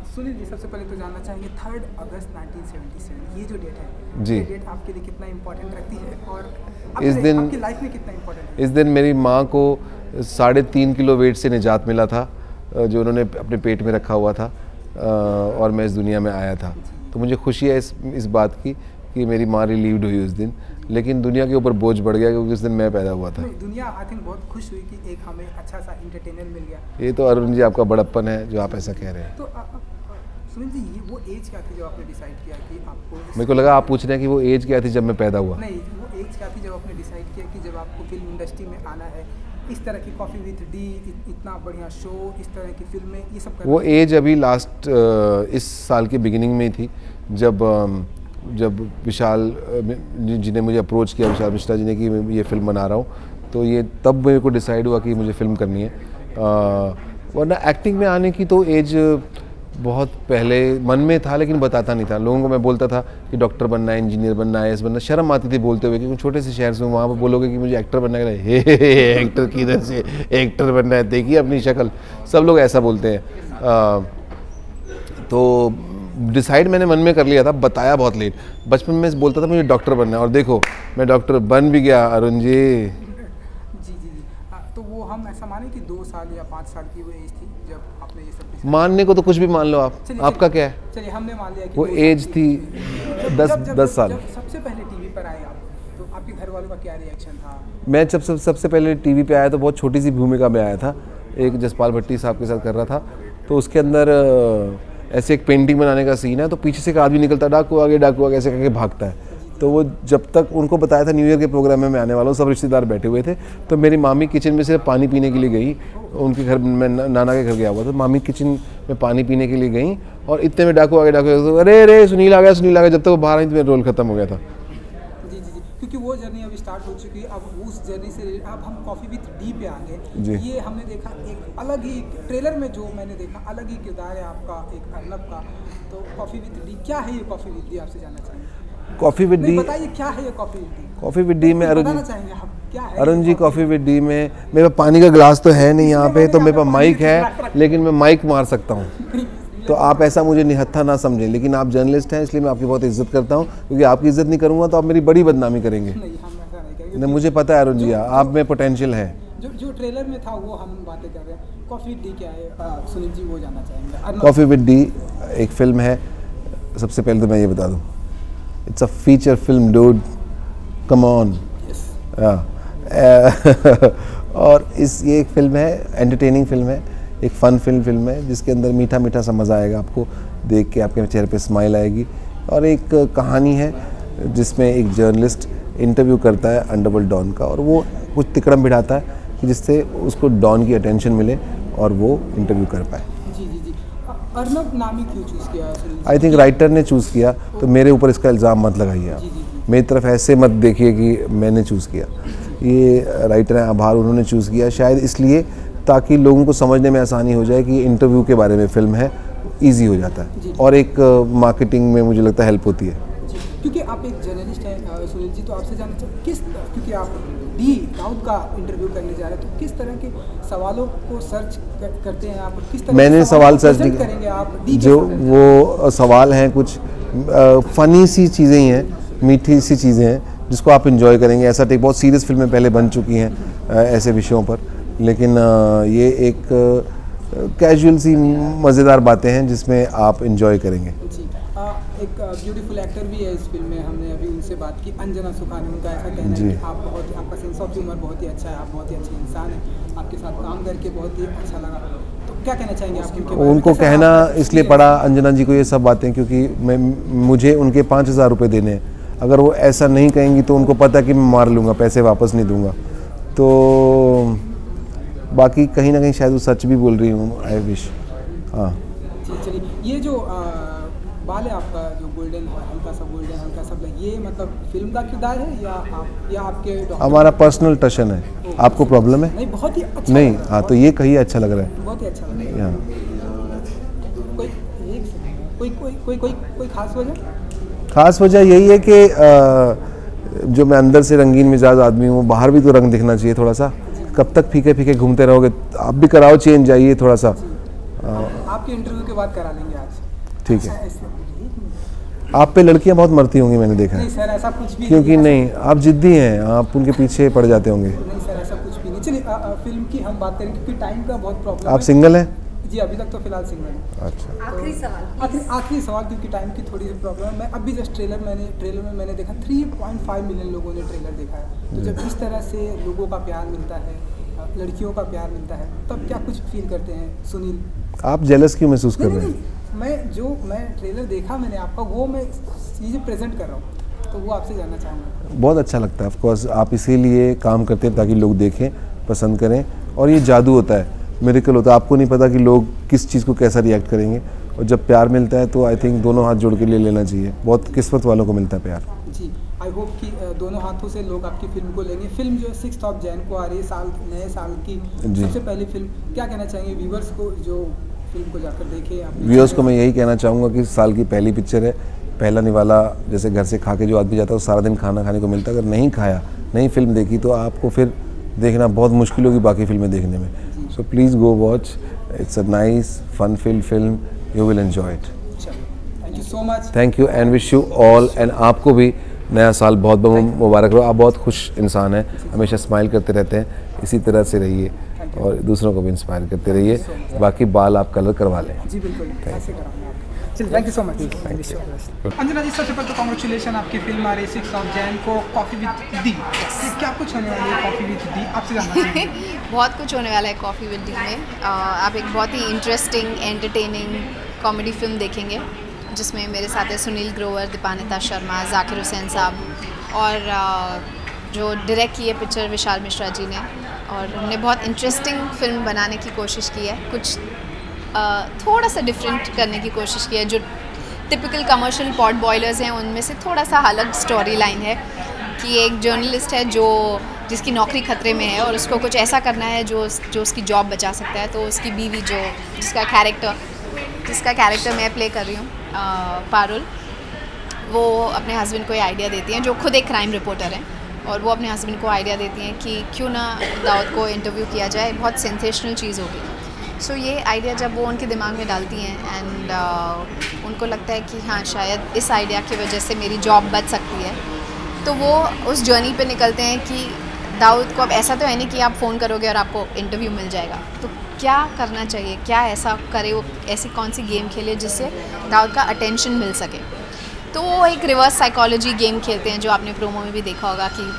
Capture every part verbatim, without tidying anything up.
सुनील जी, सबसे पहले तो जानना चाहेंगे third August nineteen seventy seven ये जो डेट है जी, ये डेट आपके लिए कितना इम्पोर्टेंट रखती है और इस दिन आपकी लाइफ में कितना इम्पोर्टेंट है? इस दिन मेरी माँ को साढ़े तीन किलो वेट से निजात मिला था जो उन्होंने अपने पेट में रखा हुआ था और मैं इस दुनिया में आया था। तो मुझे खुशी है इस इस बात की कि मेरी माँ रिलीव्ड हुई उस दिन, लेकिन दुनिया के ऊपर बोझ बढ़ गया क्योंकि उस दिन मैं पैदा हुआ था। दुनिया आई थिंक बहुत खुश हुई कि एक हमें अच्छा सा एंटरटेनर मिल गया। ये तो अरुण जी आपका बड़प्पन है जो आप ऐसा कह रहे हैं। तो सुनील जी, ये वो एज क्या थी जब आपने डिसाइड किया कि आपको? मेरे को लगा आप पूछ रहे हैं कि वो एज क्या थी जब मैं पैदा हुआ। नहीं, वो एज क्या थी जब आपने डिसाइड किया कि जब आपको फिल्म इंडस्ट्री में आना है, इस तरह की कॉफ़ी विद डी, इतना बढ़िया शो, इस तरह की फिल्में, ये सब? वो एज अभी लास्ट इस साल के बिगिनिंग में ही थी जब जब विशाल जी ने मुझे अप्रोच किया, विशाल मिश्रा जी ने कि मैं ये फिल्म बना रहा हूँ, तो ये तब मेरे को डिसाइड हुआ कि मुझे फिल्म करनी है। वरना एक्टिंग में आने की तो एज बहुत पहले मन में था लेकिन बताता नहीं था। लोगों को मैं बोलता था कि डॉक्टर बनना है, इंजीनियर बनना है, ऐसा बनना, शर्म आती थी बोलते हुए क्योंकि छोटे से शहर से वहाँ पर बोलोगे कि मुझे एक्टर बनना है, हे, हे, हे एक्टर किधर से एक्टर बनना है, देखिए अपनी शक्ल, सब लोग ऐसा बोलते हैं। आ, तो डिसाइड मैंने मन में कर लिया था, बताया बहुत लेट। बचपन में बोलता था मुझे डॉक्टर बनना है और देखो मैं डॉक्टर बन भी गया अरुण जी। जी जी जी तो वो हम ऐसा माने कि दो साल या पाँच साल की वो एज थी जब आपने ये सब? मानने को तो कुछ भी मान लो आप, आपका क्या है? चलिए हमने मान लिया कि वो एज थी दस दस साल। जब सबसे पहले टीवी पर आए आप, तो आपके घर वालों का क्या रिएक्शन था? मैं जब सब सबसे पहले टीवी पे आया तो बहुत छोटी सी भूमिका में आया था, एक जसपाल भट्टी साहब के साथ कर रहा था। तो उसके अंदर ऐसे एक पेंटिंग बनाने का सीन है, तो पीछे से एक आदमी निकलता है, डाकू आगे डाकू आगे ऐसे करके भागता है। तो वो जब तक उनको बताया था न्यू ईयर के प्रोग्राम में मैं आने वाला हूँ, सब रिश्तेदार बैठे हुए थे, तो मेरी मामी किचन में से पानी पीने के लिए गई, उनके घर में नाना के घर गया हुआ, तो मामी किचन में पानी पीने के लिए गई और इतने में डाकू आगे डाकू तो अरे अरे सुनील आ गया सुनील आ गया। जब तक वो बाहर आई तो मेरा रोल खत्म हो गया था। जी जी जी क्योंकि वो जर्नी अभी स्टार्ट हो चुकी है, अब उस जर्नी से अब हम कॉफ़ी विद डी पे आ गए। ये हमने देखा एक अलग ही ट्रेलर में, जो मैंने देखा अलग ही किरदार है आपका, एक अर्नब का। तो कॉफ़ी विद डी क्या है? ये कॉफ़ी विद डी आपसे जानना चाहेंगे। कॉफ़ी विद डी बताइए क्या है ये Coffee with D? Coffee with D में अरुण बताना चाहेंगे आप क्या है? Arun ji Coffee with D में मेरे पास पानी का गिलास तो है नहीं यहाँ पे, तो मेरे पास माइक है लेकिन मैं माइक मार सकता हूँ, तो आप ऐसा मुझे निहत्था ना समझें। लेकिन आप जर्नलिस्ट हैं इसलिए मैं आपकी बहुत इज्जत करता हूँ, क्योंकि आपकी इज्जत नहीं करूँगा तो आप मेरी बड़ी बदनामी करेंगे। नहीं, मुझे पता है अरुण जी आप में पोटेंशियल है। जो जो ट्रेलर में था वो हम बातें कर रहे हैं। कॉफ़ी विद डी क्या है सुनील जी, वो जानना चाहेंगे। कॉफ़ी विद डी एक फिल्म है, सबसे पहले तो मैं ये बता दूँ, it's a feature film dude, come on. और इस ये एक फिल्म है, एंटरटेनिंग फिल्म है, एक फ़न फिल्म फिल्म है जिसके अंदर मीठा मीठा सा मज़ा आएगा आपको देख के, आपके चेहरे पे स्माइल आएगी। और एक कहानी है जिसमें एक जर्नलिस्ट इंटरव्यू करता है अंडरवर्ल्ड डॉन का, और वो कुछ तिकड़म बिठाता है कि जिससे उसको डॉन की अटेंशन मिले और वो इंटरव्यू कर पाए। जी जी जी अर्नब नाम ही क्यों चूज़ किया? आई थिंक राइटर ने चूज़ किया, तो मेरे ऊपर इसका इल्ज़ाम मत लगाइए आप, मेरी तरफ ऐसे मत देखिए कि मैंने चूज़ किया। ये राइटर हैं आभार, उन्होंने चूज़ किया शायद इसलिए ताकि लोगों को समझने में आसानी हो जाए कि ये इंटरव्यू के बारे में फ़िल्म है, ईजी हो जाता है और एक मार्केटिंग में मुझे लगता है हेल्प होती है। क्योंकि आप एक जर्नलिस्ट हैं सुनील जी, तो आपसे जानना चाहिए किस, क्योंकि आप डी दाऊद का इंटरव्यू करने जा रहे हैं, तो किस तरह के सवालों को सर्च कर, करते हैं आप? किस तरह मैंने सवाल सर्च नहीं करेंगे आप? डी जो वो सवाल हैं कुछ फ़नी सी चीज़ें ही हैं, मीठी सी चीज़ें हैं जिसको आप इंजॉय करेंगे। ऐसा एक बहुत सीरियस फिल्में पहले बन चुकी हैं ऐसे विषयों पर, लेकिन ये एक कैजुअल सी मज़ेदार बातें हैं जिसमें आप इंजॉय करेंगे। जी आ, एक ब्यूटीफुल एक्टर भी है इस फिल्म में, हमने अभी उनसे बात की, अंजना सुखानी, उनका ऐसा कहना है कि आप बहुत, आपका सेंस ऑफ ह्यूमर बहुत ही अच्छा है, आप बहुत ही अच्छे इंसान हैं, आपके साथ काम करके बहुत ही अच्छा लगा। तो क्या कहना चाहेंगे आप उनके? उनको कहना इसलिए पड़ा अंजना जी को ये सब बातें क्योंकि मैं मुझे उनके पाँच हज़ार रुपये देने हैं। अगर वो ऐसा नहीं कहेंगी तो उनको पता कि मैं मार लूँगा, पैसे वापस नहीं दूँगा। तो बाकी कहीं ना कहीं शायद वो सच भी बोल रही हूँ, आई विश। हाँ चलिए, ये जो आ, बाल है आपका जो गोल्डन, हल्का सा गोल्डन हल्का सा ब्लैक, ये मतलब फिल्म का किरदार है या आप या आपके? हमारा पर्सनल टशन है। आपको प्रॉब्लम है? नहीं, बहुत ही अच्छा नहीं, हाँ तो ये कहिए अच्छा लग रहा है, बहुत ही अच्छा लग रहा है। कोई कोई कोई कोई कोई कोई खास वजह? खास वजह यही है कि जो मैं अंदर से रंगीन मिजाज आदमी हूँ, बाहर भी तो रंग दिखना चाहिए थोड़ा सा। कब तक फीके फीके घूमते रहोगे? आप भी कराओ चेंज, जाइए थोड़ा सा। आप आपके इंटरव्यू के बाद करा लेंगे आज। ठीक है। आप पे लड़कियां बहुत मरती होंगी, मैंने देखा है। नहीं सर, ऐसा कुछ भी क्योंकि नहीं, आप जिद्दी हैं, आप उनके पीछे पड़ जाते होंगे। नहीं सर, ऐसा कुछ भी नहीं। चलिए फिल्म की हम बात करें क्योंकि टाइम का बहुत प्रॉब्लम है। आप सिंगल हैं? जी अभी तक तो फिलहाल सिंगल है। अच्छा। आखिरी सवाल आखिरी आखिरी सवाल क्योंकि टाइम की थोड़ी सी प्रॉब्लम है। मैं अभी जस्ट ट्रेलर मैंने ट्रेलर में मैंने देखा तीन पॉइंट पाँच मिलियन लोगों ने ट्रेलर देखा है। तो जब इस तरह से लोगों का प्यार मिलता है, लड़कियों का प्यार मिलता है, तब क्या कुछ फील करते हैं सुनील? आप जेलस क्यों महसूस कर रहे हैं? मैं जो मैं ट्रेलर देखा मैंने आपका, वो मैं चीज़ें प्रेजेंट कर रहा हूँ, तो वो आपसे जानना चाहूँगा। बहुत अच्छा लगता है, ऑफ कोर्स आप इसीलिए काम करते हैं ताकि लोग देखें, पसंद करें, और ये जादू होता है, मिरेकल होता है। आपको नहीं पता कि लोग किस चीज़ को कैसा रिएक्ट करेंगे, और जब प्यार मिलता है तो आई थिंक दोनों हाथ जोड़ के ले लेना चाहिए। बहुत किस्मत वालों को मिलता है प्यार। जी, आई होप कि दोनों हाथों से लोग आपकी फिल्म को लेंगे। फिल्म जो है सिक्स ऑफ जैन को आ रही है, साल नए साल की सबसे पहली फिल्म। क्या कहना चाहेंगे व्यूवर्स को जो फिल्म को जाकर देखें? व्यूअर्स को मैं यही कहना चाहूँगा कि साल की पहली पिक्चर है, पहला निवाला जैसे घर से खा के जो आदमी जाता है वो सारा दिन खाना खाने को मिलता है। अगर नहीं खाया, नहीं फिल्म देखी, तो आपको फिर देखना बहुत मुश्किल होगी बाकी फिल्में देखने में। So please go watch, it's a nice fun film film you will enjoy it. Thank you so much. Thank you and wish you all, and आपको भी नया साल बहुत बहुत मुबारक रहो। आप बहुत खुश इंसान हैं, हमेशा स्माइल करते रहते हैं, इसी तरह से रहिए और दूसरों को भी इंस्पायर करते रहिए। बाकी बाल आप कलर करवा लें। जी बिल्कुल, ऐसे कराऊंगा आपको। चलिए, thank you so much. Anjana ji, सबसे पहले तो कॉन्ग्रेचुलेशन, आपकी फिल्म आ रही है सिक्स ऑफ जैन को, कॉफ़ी विद दी। क्या कुछ होने वाला है कॉफ़ी विद दी, आपसे जानना चाहेंगे? बहुत कुछ होने वाला है कॉफ़ी विद दी में। आप एक बहुत ही इंटरेस्टिंग, एंटरटेनिंग कॉमेडी फिल्म देखेंगे जिसमें मेरे साथ है सुनील ग्रोवर, दीपानिता शर्मा, जाकिर हुसैन साहब, और जो डायरेक्ट की है पिक्चर विशाल मिश्रा जी ने। और हमने बहुत इंटरेस्टिंग फिल्म बनाने की कोशिश की है, कुछ आ, थोड़ा सा डिफरेंट करने की कोशिश की है। जो टिपिकल कमर्शियल पॉट बॉयलर्स हैं उनमें से थोड़ा सा अलग स्टोरी लाइन है कि एक जर्नलिस्ट है जो जिसकी नौकरी खतरे में है और उसको कुछ ऐसा करना है जो जो उसकी जॉब बचा सकता है। तो उसकी बीवी जो जिसका कैरेक्टर जिसका कैरेक्टर मैं प्ले कर रही हूँ, पारुल, वो अपने हस्बैंड को ये आइडिया देती हैं, जो खुद एक क्राइम रिपोर्टर हैं, और वो अपने हस्बैंड को आइडिया देती हैं कि क्यों ना दाऊद को इंटरव्यू किया जाए, बहुत सेंसेशनल चीज़ होगी। सो so, ये आइडिया जब वो उनके दिमाग में डालती हैं एंड uh, उनको लगता है कि हाँ शायद इस आइडिया की वजह से मेरी जॉब बच सकती है, तो वो उस जर्नी पे निकलते हैं कि दाऊद को अब ऐसा तो है नहीं कि आप फ़ोन करोगे और आपको इंटरव्यू मिल जाएगा, तो क्या करना चाहिए, क्या ऐसा करे वो, ऐसी कौन सी गेम खेले जिससे दाऊद का अटेंशन मिल सके। तो वो एक रिवर्स साइकोलॉजी गेम खेलते हैं, जो आपने प्रोमो में भी देखा होगा कि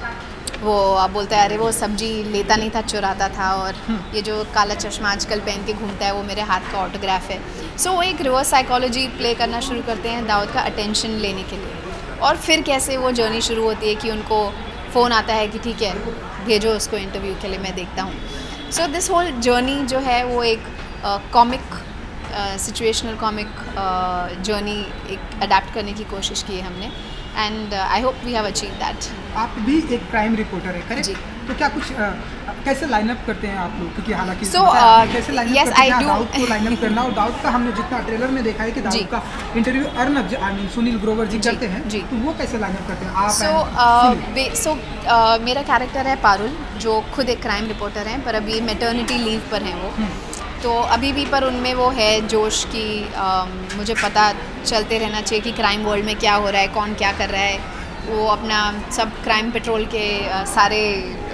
वो आप बोलता है अरे वो सब्जी लेता नहीं था, चुराता था, और ये जो काला चश्मा आजकल पहन के घूमता है वो मेरे हाथ का ऑटोग्राफ है। सो so, वो एक रिवर्स साइकोलॉजी प्ले करना शुरू करते हैं दाऊद का अटेंशन लेने के लिए, और फिर कैसे वो जर्नी शुरू होती है कि उनको फ़ोन आता है कि ठीक है भेजो उसको इंटरव्यू के लिए, मैं देखता हूँ। सो दिस होल जर्नी जो है वो एक कॉमिक सिचुएशनल कॉमिक जर्नी एक अडेप्ट करने की कोशिश की है हमने, and I hope we have achieve that. आप भी एक क्राइम रिपोर्टर है, करेक्ट? तो क्या कुछ uh, कैसे लाइनअप करते हैं आप लोग, क्योंकि हालांकि so, uh, कैसे लाइनअप yes, करते हैं दाऊद को लाइनअप करना, और दाऊद का हमने जितना ट्रेलर में देखा है कि दाऊद का interview Arnab I mean Sunil Grover ji करते हैं, तो वो कैसे लाइनअप करते हैं आप? So so, so uh, so, uh, मेरा कैरेक्टर है पारुल, जो खुद एक क्राइम रिपोर्टर हैं, पर अभी मेटर्निटी लीव पर हैं वो, तो अभी भी पर उनमें वो है जोश की आ, मुझे पता चलते रहना चाहिए कि क्राइम वर्ल्ड में क्या हो रहा है, कौन क्या कर रहा है। वो अपना सब क्राइम पेट्रोल के आ, सारे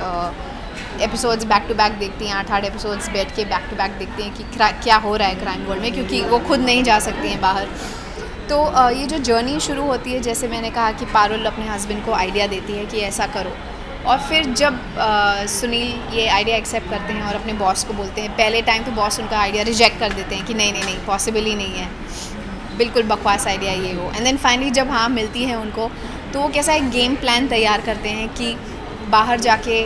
एपिसोड्स बैक टू बैक देखती हैं, आठ आठ एपिसोड्स बैठ के बैक टू बैक देखती हैं कि क्या हो रहा है क्राइम वर्ल्ड में, क्योंकि वो खुद नहीं जा सकती हैं बाहर। तो आ, ये जो जर्नी शुरू होती है, जैसे मैंने कहा कि पारुल अपने हस्बैंड को आइडिया देती है कि ऐसा करो, और फिर जब आ, सुनील ये आइडिया एक्सेप्ट करते हैं और अपने बॉस को बोलते हैं, पहले टाइम तो बॉस उनका आइडिया रिजेक्ट कर देते हैं कि नहीं नहीं नहीं पॉसिबल ही नहीं है, बिल्कुल बकवास आइडिया ये वो। एंड देन फाइनली जब हाँ मिलती है उनको, तो वो कैसा एक गेम प्लान तैयार करते हैं कि बाहर जाके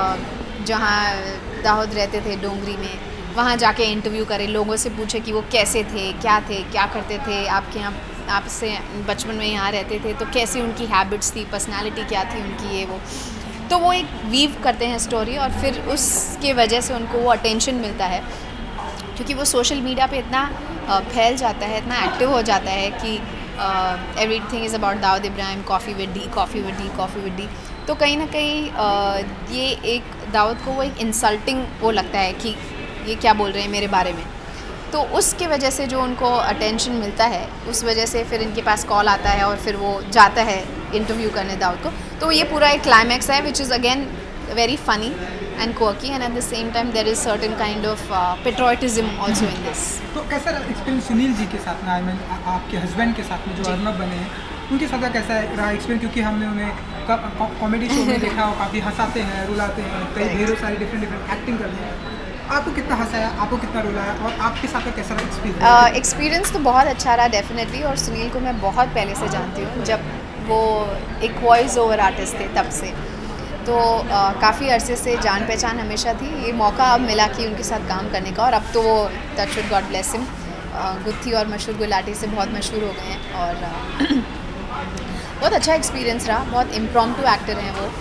जहाँ दाऊद रहते थे डोंगरी में, वहाँ जाके इंटरव्यू करें, लोगों से पूछे कि वो कैसे थे, क्या थे, क्या करते थे, आपके यहाँ आपसे बचपन में यहाँ रहते थे तो कैसी उनकी हैबिट्स थी, पर्सनैलिटी क्या थी उनकी, ये वो। तो वो एक वीव करते हैं स्टोरी, और फिर उसके वजह से उनको वो अटेंशन मिलता है, क्योंकि वो सोशल मीडिया पे इतना फैल जाता है, इतना एक्टिव हो जाता है कि everything is about Dawood Ibrahim, Coffee with D, Coffee with D, Coffee with D. तो कहीं ना कहीं uh, ये एक दाऊद को वो एक इंसल्टिंग वो लगता है कि ये क्या बोल रहे हैं मेरे बारे में। तो उसके वजह से जो उनको अटेंशन मिलता है, उस वजह से फिर इनके पास कॉल आता है और फिर वो जाता है इंटरव्यू करने दाऊद को। तो ये पूरा एक क्लाइमैक्स है which is again very funny and quirky, and at the same time there is certain kind of patriotism also in this. तो कैसा एक्सपीरियंस सुनील जी के साथ में, आई मीन आपके हस्बैंड के साथ में जो अर्नब बने हैं, उनके साथ कैसा रहा एक्सपीरियंस? क्योंकि हमने उन्हें कॉमेडी शो में देखा, वो काफ़ी हंसाते हैं, रुलाते हैं, कई ढेरों सारी डिफरेंट डिफरेंट एक्टिंग करते हैं। आपको कितना हंसाया, आपको कितना रुलाया, और आपके साथ का कैसा रहा एक्सपीरियंस? एक्सपीरियंस तो बहुत अच्छा रहा डेफिनेटली, और सुनील को मैं बहुत पहले से जानती हूँ, जब वो एक वॉइस ओवर आर्टिस्ट थे तब से, तो काफ़ी अरसे से जान पहचान हमेशा थी। ये मौका अब मिला कि उनके साथ काम करने का, और अब तो वो touch with God bless him Gutthi और मशहूर गुलाटी से बहुत मशहूर हो गए हैं, और बहुत अच्छा एक्सपीरियंस रहा। बहुत इम्प्रॉम्प्टू एक्टर हैं वो,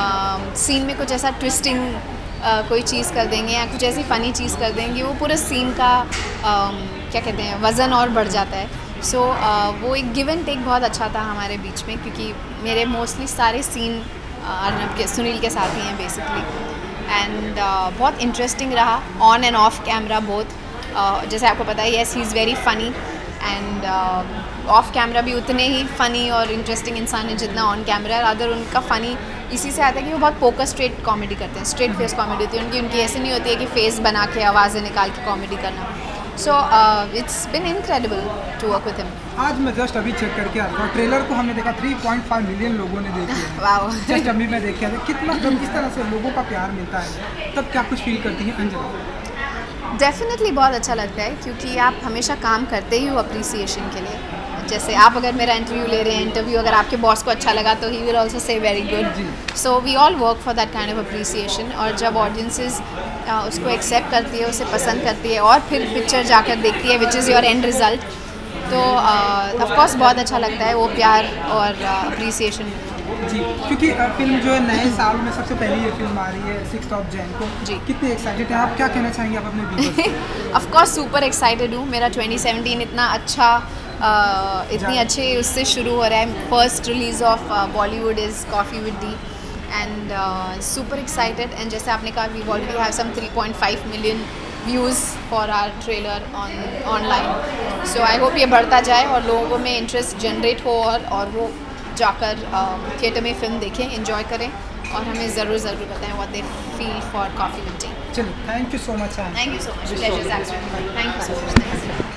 सीन में कुछ ऐसा ट्विस्टिंग Uh, कोई चीज़ कर देंगे या कुछ ऐसी फ़नी चीज़ कर देंगे, वो पूरे सीन का uh, क्या कहते हैं वज़न और बढ़ जाता है। सो so, uh, वो एक गिव एंड टेक बहुत अच्छा था हमारे बीच में, क्योंकि मेरे मोस्टली सारे सीन अर्नब के सुनील के साथ ही हैं बेसिकली, एंड uh, बहुत इंटरेस्टिंग रहा on and off camera both. जैसे आपको पता है, yes he is very funny, and off camera भी उतने ही फ़नी और इंटरेस्टिंग इंसान है जितना ऑन कैमरा है। अगर उनका फ़नी इसी से आता है कि वो बहुत पोकर स्ट्रेट कॉमेडी करते हैं, स्ट्रेट फेस कॉमेडी होती है उनकी उनकी ऐसी नहीं होती है कि फेस बना के आवाज़ें निकाल के कॉमेडी करना। So it's been incredible to work with him. आज मैं जस्ट अभी चेक करके आ रहा था, ट्रेलर को हमने देखा तीन पॉइंट पाँच मिलियन लोगों ने देखी है। वाओ, जस्ट अभी मैं देखा था कितना, जब इस तरह से लोगों का प्यार मिलता है तब क्या कुछ फील करती हैं अंजना? डेफिनेटली बहुत अच्छा लगता है, क्योंकि आप हमेशा काम करते ही हो अप्रिसिएशन के लिए। जैसे आप अगर मेरा इंटरव्यू ले रहे हैं, इंटरव्यू अगर आपके बॉस को अच्छा लगा तो he will also say very good. So we all work for that kind of appreciation, और जब ऑडियंसेस उसको एक्सेप्ट करती है, उसे पसंद करती है, और फिर पिक्चर जाकर देखती है which is your end result, तो ऑफ कोर्स बहुत अच्छा लगता है वो प्यार और अप्रिसिएशन। जी, क्योंकि फिल्म जो है नए साल में सबसे पहले ये फिल्म आ रही है सिक्स ऑफ जैन को। जी, कितने एक्साइटेड हैं आप? क्या कहना चाहेंगे आप अपने viewers? Of course super excited हूँ। मेरा ट्वेंटी सेवनटीन इतना अच्छा Uh, इतनी अच्छे उससे शुरू हो रहा है। First release of Bollywood is Coffee with D, and super excited. And जैसे आपने कहा, we already have some three point five million views for our trailer on online. So I hope ये बढ़ता जाए और लोगों में इंटरेस्ट जनरेट हो, और और वो जाकर थिएटर uh, में फ़िल्म देखें, एंजॉय करें, और हमें ज़रूर ज़रूर बताएं what they feel for Coffee with D. चलिए, thank you so much. Thank you so much, pleasure is actually, thank you so much.